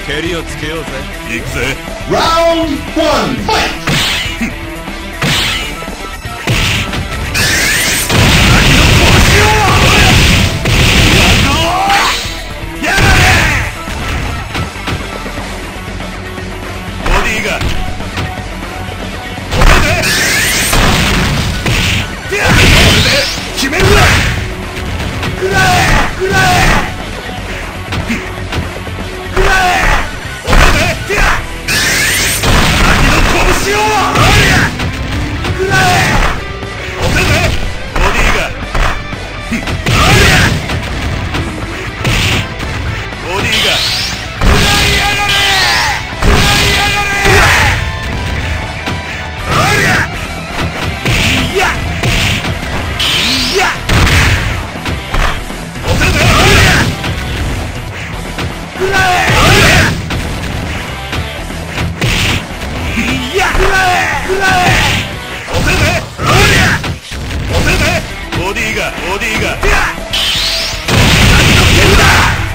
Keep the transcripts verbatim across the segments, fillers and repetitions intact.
蹴りをつけようぜ。 行くぜ。 Round one, fight! 決めるな。 食らえ食らえ食らえおめでてや秋の拳を食らえおめでボディがボディが食らいやがれ食らいやがれいやいやおめで食らえいや食らえ食らえおめでおめでボディがボディが何の剣だ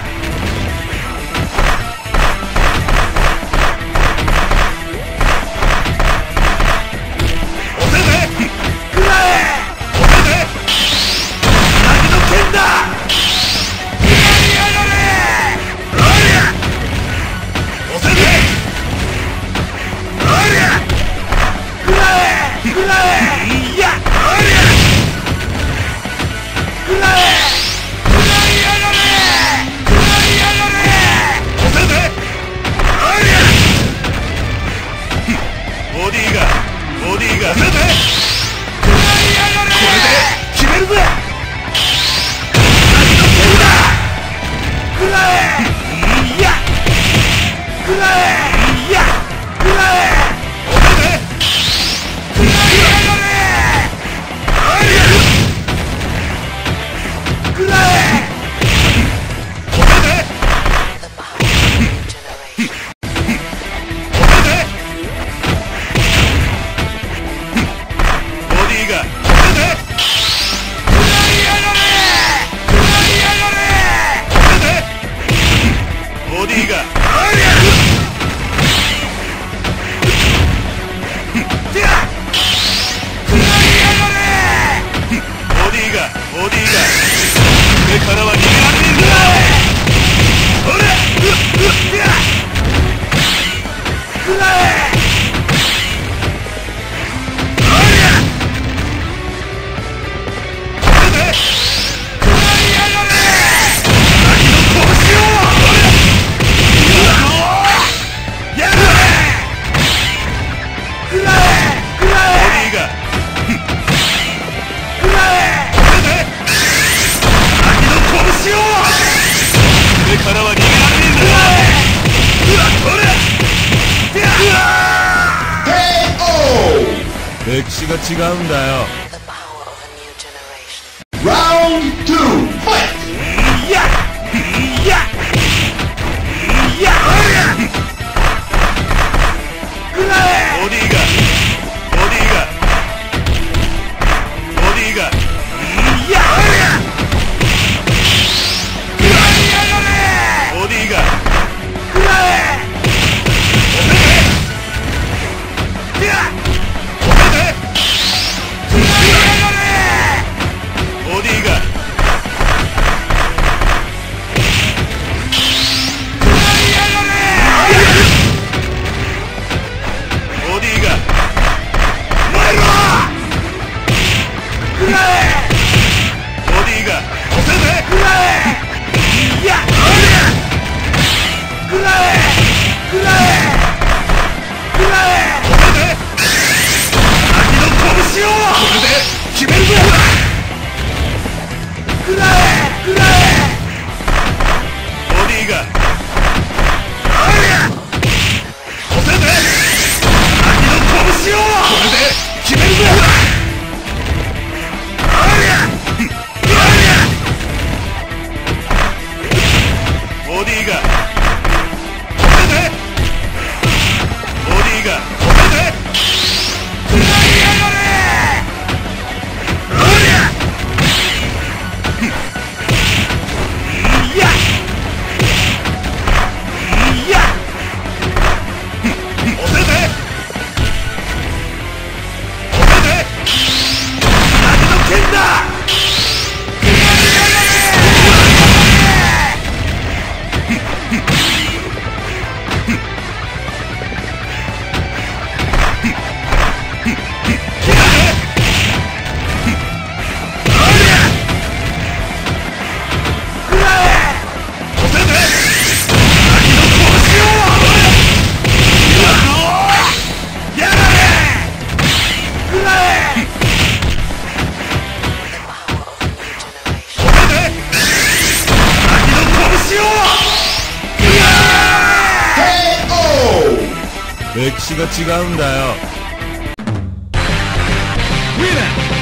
おめで食らえおめで何の剣だ食らいやがれおめで食らえ食らえいや食らえ食らいやがれ食らいやがれおめでボディがボディがおめで食らいやがれこれで決めるぜ。 何の剣だ食らえいや食らえいや食らえおめで食らいやがれ食らえおめでおめでボディがおめで食らいやがれ食らいやがれおめでボディがてや食らいやがれボディがボディが上からは逃げられねえんだ。 ほれうっうってや食らえおめで食らいやがれ秋の拳をやれ食らえ食らボえディが食らえおめで秋の拳を上からは逃げられねえんだ。うわこれてや ケーオー歴史が違うんだよ。 The power of a new generation. Round two, fight! いやいやいや食らえボディがボディがボディがいや食らいやがれボディが食らえおめでてやおめで食ら歴史が違うんだよ。 Winner!